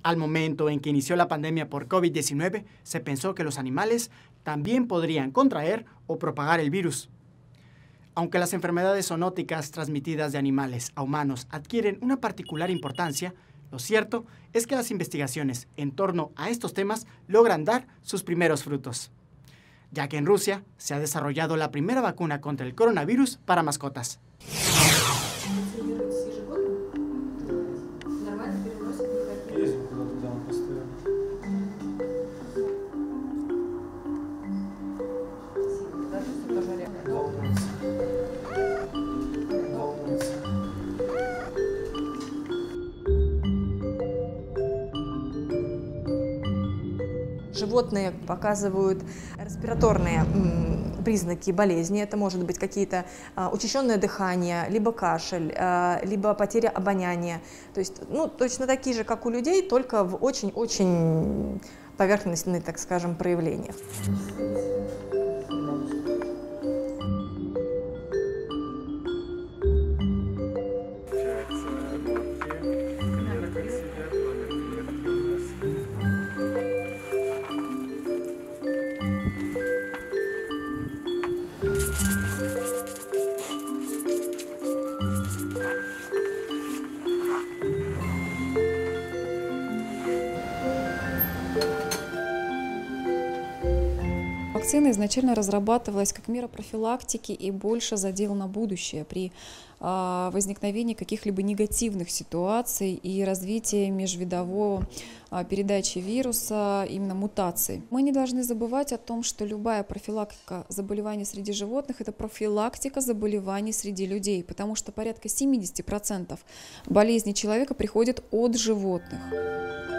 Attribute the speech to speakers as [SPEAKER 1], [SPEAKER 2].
[SPEAKER 1] Al momento en que inició la pandemia por COVID-19, se pensó que los animales también podrían contraer o propagar el virus. Aunque las enfermedades zoonóticas transmitidas de animales a humanos adquieren una particular importancia, lo cierto es que las investigaciones en torno a estos temas logran dar sus primeros frutos, ya que en Rusia se ha desarrollado la primera vacuna contra el coronavirus para mascotas.
[SPEAKER 2] Животные показывают респираторные признаки болезни. Это может быть какие-то учащенное дыхание, либо кашель, либо потеря обоняния. То есть, точно такие же, как у людей, только в очень-очень поверхностных, так скажем, проявлениях.
[SPEAKER 3] Вакцина изначально разрабатывалась как мера профилактики и больше задел на будущее при возникновении каких-либо негативных ситуаций и развитии межвидовой передачи вируса, именно мутаций. Мы не должны забывать о том, что любая профилактика заболеваний среди животных – это профилактика заболеваний среди людей, потому что порядка 70% болезней человека приходят от животных.